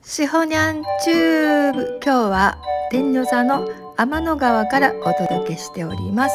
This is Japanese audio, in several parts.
しほにゃんチューブ、今日は天女座の天の川からお届けしております。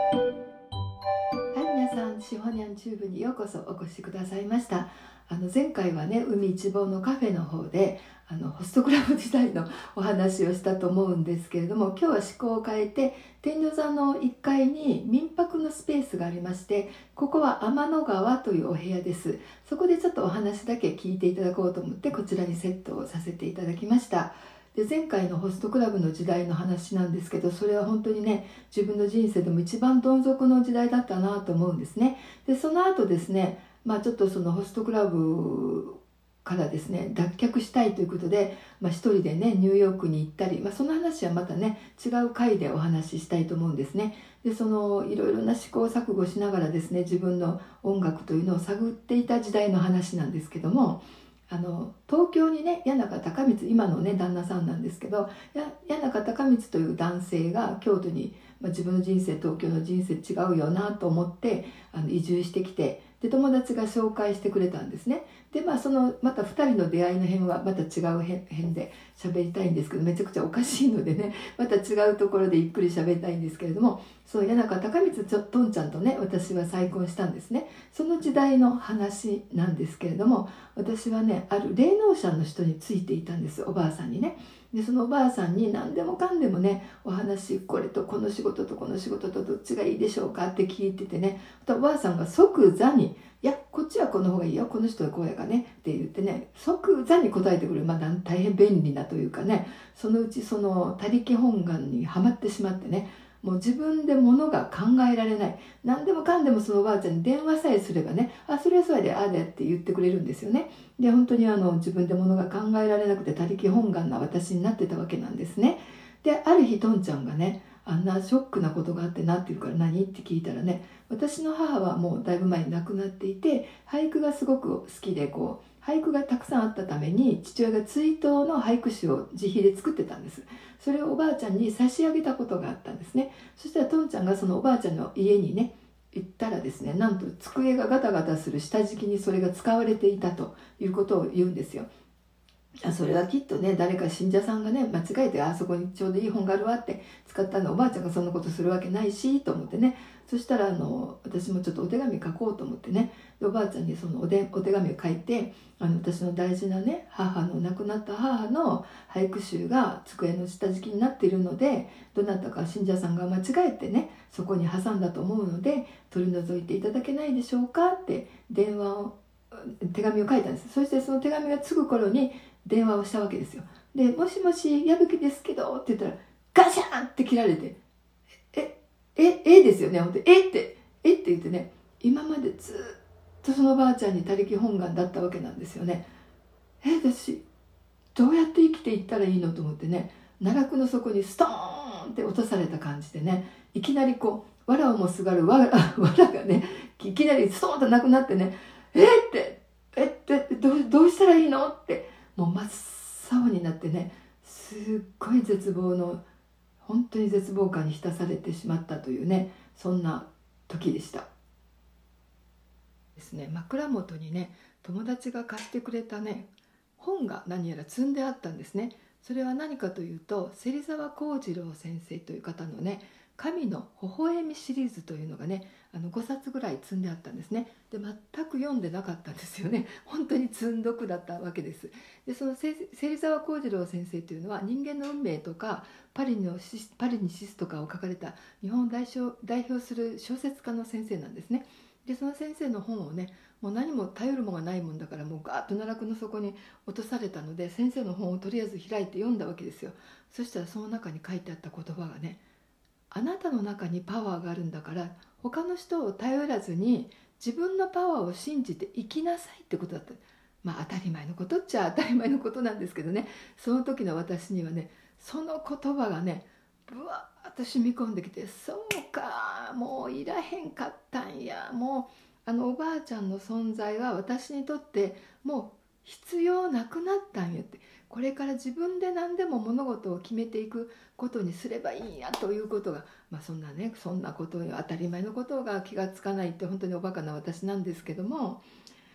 はい、皆さん、しほにゃんチューブにようこそお越しくださいました。前回はね、海一望のカフェの方でホストクラブ時代のお話をしたと思うんですけれども、今日は趣向を変えて天女座の1階に民泊のスペースがありまして、ここは天の川というお部屋です。そこでちょっとお話だけ聞いていただこうと思ってこちらにセットをさせていただきました。で、前回のホストクラブの時代の話なんですけど、それは本当にね、自分の人生でも一番どん底の時代だったなと思うんですね。で、その後ですね、ちょっとそのホストクラブからですね、脱却したいということで、一人でねニューヨークに行ったり、その話はまたね違う回でお話ししたいと思うんですね。で、そのいろいろな試行錯誤しながらですね、自分の音楽というのを探っていた時代の話なんですけども、東京にね、谷中孝光、今のね旦那さんなんですけど、谷中孝光という男性が京都に、自分の人生東京の人生違うよなと思って移住してきて、で友達が紹介してくれたんですね。でそのまた2人の出会いの辺はまた違う辺で喋りたいんですけど、めちゃくちゃおかしいのでね、また違うところでゆっくり喋りたいんですけれども、その谷中孝光とんちゃんとね、私は再婚したんですね。その時代の話なんですけれども、私はねある霊能者の人についていたんです、おばあさんにね。で、そのおばあさんに何でもかんでもねお話、これとこの仕事とこの仕事とどっちがいいでしょうかって聞いててね、おばあさんが即座に「いや、こっちはこの方がいいよ、この人はこうやからね」って言ってね、即座に答えてくれる、大変便利なというかね、そのうちその他力本願にはまってしまってね、もう自分で物が考えられない、何でもかんでもそのおばあちゃんに電話さえすればね、あ、それはそうやで、ああでって言ってくれるんですよね。で、本当に自分で物が考えられなくて他力本願な私になってたわけなんですね。で、ある日とんちゃんがね、あんなショックなことがあってなって言うから、何って聞いたらね、私の母はもうだいぶ前に亡くなっていて、俳句がすごく好きで、俳句がたくさんあったために父親が追悼の俳句集を自費で作ってたんです。それをおばあちゃんに差し上げたことがあったんですね。そしたらとんちゃんがそのおばあちゃんの家にね行ったらですね、なんと机がガタガタする下敷きにそれが使われていたということを言うんですよ。それはきっとね、誰か信者さんがね間違えて、あそこにちょうどいい本があるわって使ったの、おばあちゃんがそんなことするわけないしと思ってね。そしたら私もちょっとお手紙書こうと思ってね、でおばあちゃんにそのお手紙を書いて、私の大事なね亡くなった母の俳句集が机の下敷きになっているので、どなたか信者さんが間違えてねそこに挟んだと思うので取り除いていただけないでしょうかって手紙を書いたんです。そしてその手紙が着く頃に電話をしたわけですよ。で、もしもし矢吹ですけどって言ったらガシャンって切られて、ですよね、本当にって言ってね、今までずっとそのばあちゃんに他力本願だったわけなんですよね。私どうやって生きていったらいいのと思ってね、奈落の底にストーンって落とされた感じでね、いきなり藁をもすがる藁がねいきなりストーンとなくなってね、どうしたらいいのって、もう真っ青になってね、すっごい絶望の、本当に絶望感に浸されてしまったというね、そんな時でしたですね。枕元にね友達が貸してくれたね本が何やら積んであったんですね。それは何かというと、芹沢幸次郎先生という方のね神の微笑みシリーズというのがね5冊ぐらい積んであったんですね。で、全く読んでなかったんですよね。本当に積んどくだったわけです。で、その芹沢幸次郎先生というのは人間の運命とかパリにシスとかを書かれた日本を代表する小説家の先生なんですね。で、その先生の本をね、もう何も頼るものがないもんだから、もうガーッと奈落の底に落とされたので、先生の本をとりあえず開いて読んだわけですよ。そしたらその中に書いてあった言葉がね、あなたの中にパワーがあるんだから、他の人を頼らずに自分のパワーを信じて生きなさいってことだった。当たり前のことっちゃ当たり前のことなんですけどね、その時の私にはね、その言葉がねぶわーっと染み込んできて、そうか、もういらへんかったんや、もうおばあちゃんの存在は私にとってもう必要なくなったんやって、これから自分で何でも物事を決めていくことにすればいいんやということが、そんなこと、当たり前のことが気がつかないって本当におバカな私なんですけども、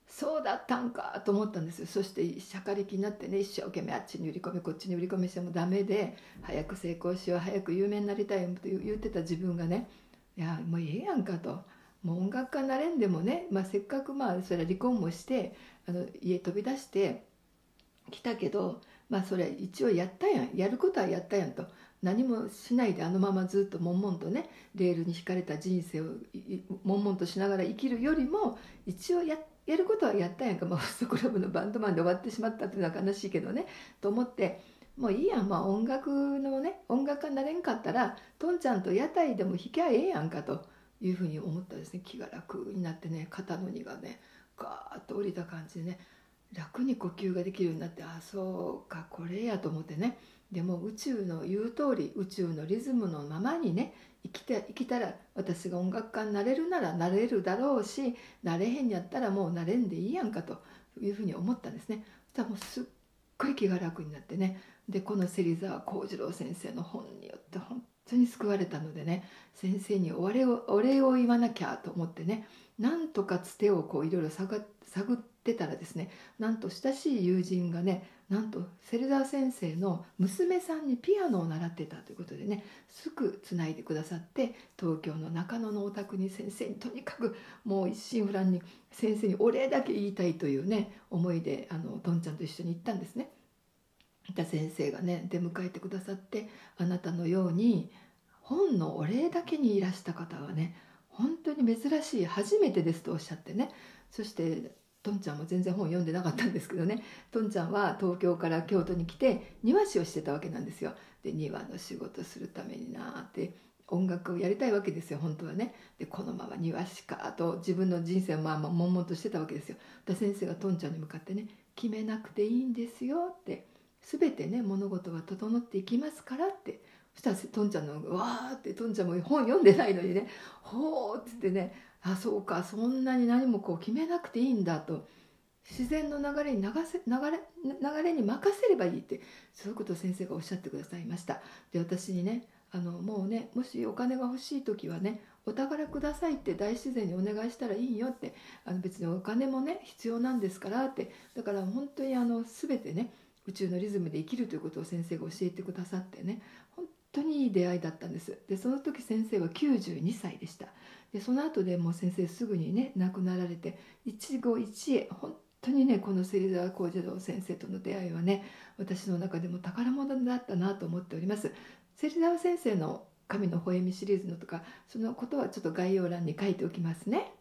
そうだったんかと思ったんですよ。そしてしゃかりきになってね、一生懸命あっちに売り込みこっちに売り込みしてもダメで、早く成功しよう、早く有名になりたいと言ってた自分がね、いやもうええやんかと、もう音楽家になれんでもね、せっかくそれは離婚もして家飛び出してきたけど、それ一応やったやん、やることはやったやんと。何もしないであのままずっと悶々とね、レールに引かれた人生を悶々としながら生きるよりも、一応やることはやったやんか、ホストクラブのバンドマンで終わってしまったっていうのは悲しいけどねと思って、もういいやん、音楽のね、音楽家になれんかったらとんちゃんと屋台でも弾きゃええやんかというふうに思ったですね。気が楽になってね、肩の荷がねガーッと降りた感じでね、楽に呼吸ができるようになって、あ、そうかこれやと思ってね。でも宇宙の言う通り、宇宙のリズムのままにね生きたら、私が音楽家になれるならなれるだろうし、なれへんやったらもうなれんでいいやんかというふうに思ったんですね。そしたらもうすっごい気が楽になってね。でこの芹沢幸次郎先生の本によって本当に救われたのでね、先生にお礼を言わなきゃと思ってね、なんとかつてをいろいろ探ってたらですね、なんと親しい友人がね、なんと芹沢先生の娘さんにピアノを習ってたということでね、すぐつないでくださって、東京の中野のお宅に先生にとにかくもう一心不乱に先生にお礼だけ言いたいというね思いでとんちゃんと一緒に行ったんですね。先生がね出迎えてくださって、あなたのように本のお礼だけにいらした方はね本当に珍しい、初めてですとおっしゃってね。そしてとんちゃんも全然本読んでなかったんですけどね、とんちゃんは東京から京都に来て庭師をしてたわけなんですよ。で庭の仕事するためになーって音楽をやりたいわけですよ本当はね。でこのまま庭師かと自分の人生を悶々としてたわけですよ。で先生がとんちゃんに向かってね、決めなくていいんですよって、全てね物事は整っていきますからって。そしたらとんちゃんのわーって、とんちゃんも本読んでないのにね、ほーっつってね、あ、そうか、そんなに何も決めなくていいんだと、自然の流れに流れに任せればいいって、そういうことを先生がおっしゃってくださいました。で私にね、もうね、もしお金が欲しい時はね、お宝くださいって大自然にお願いしたらいいよって、別にお金もね必要なんですからって。だから本当に全てね宇宙のリズムで生きるということを先生が教えてくださってね、本当にいい出会いだったんです。でその時先生は92歳でした。でその後でもう先生すぐにね亡くなられて、一期一会本当にねこの芹沢幸次郎先生との出会いはね、私の中でも宝物だったなと思っております。芹沢先生の神のほえみシリーズのとか、そのことはちょっと概要欄に書いておきますね。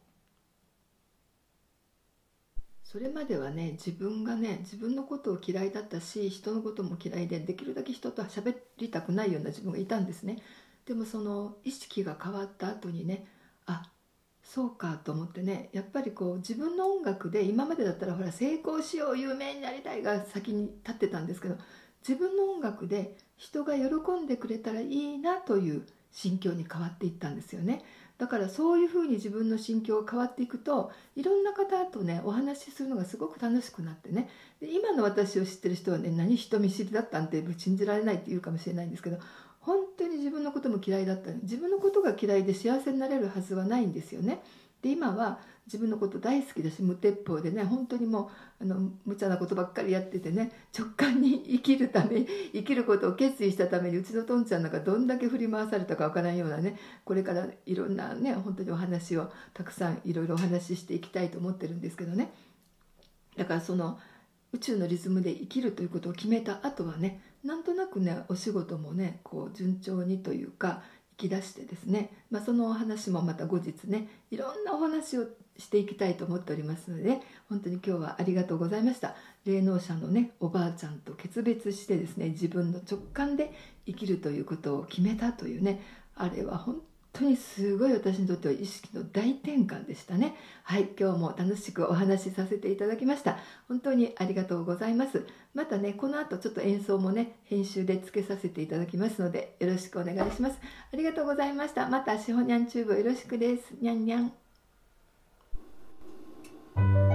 それまではね自分のことを嫌いだったし、人のことも嫌いで、できるだけ人とは喋りたくないような自分がいたんですね。でもその意識が変わった後にね、あ、そうかと思ってね、やっぱり自分の音楽で、今までだったらほら成功しよう有名になりたいが先に立ってたんですけど、自分の音楽で人が喜んでくれたらいいなという心境に変わっていったんですよね。だからそういうふうに自分の心境が変わっていくと、いろんな方とねお話しするのがすごく楽しくなってね。で今の私を知ってる人はね、何人見知りだったんて信じられないって言うかもしれないんですけど、本当に自分のことも嫌いだった。自分のことが嫌いで幸せになれるはずはないんですよね。で今は自分のこと大好きだし、無鉄砲でね、本当にもう無茶なことばっかりやっててね、直感に生きるため、生きることを決意したために、うちのとんちゃんなんかどんだけ振り回されたかわからんようなね、これからいろんなね本当にお話をたくさんいろいろお話ししていきたいと思ってるんですけどね。だからその宇宙のリズムで生きるということを決めた後はね、なんとなくねお仕事もね順調にというか生き出してですね、そのお話もまた後日ねいろんなお話をしていきたいと思っておりますので、本当に今日はありがとうございました。霊能者のねおばあちゃんと決別してですね、自分の直感で生きるということを決めたというね、あれは本当にすごい私にとっては意識の大転換でしたね。はい、今日も楽しくお話しさせていただきました。本当にありがとうございます。またねこの後ちょっと演奏もね編集でつけさせていただきますので、よろしくお願いします。ありがとうございました。またしほにゃんチューブよろしくです。にゃんにゃん。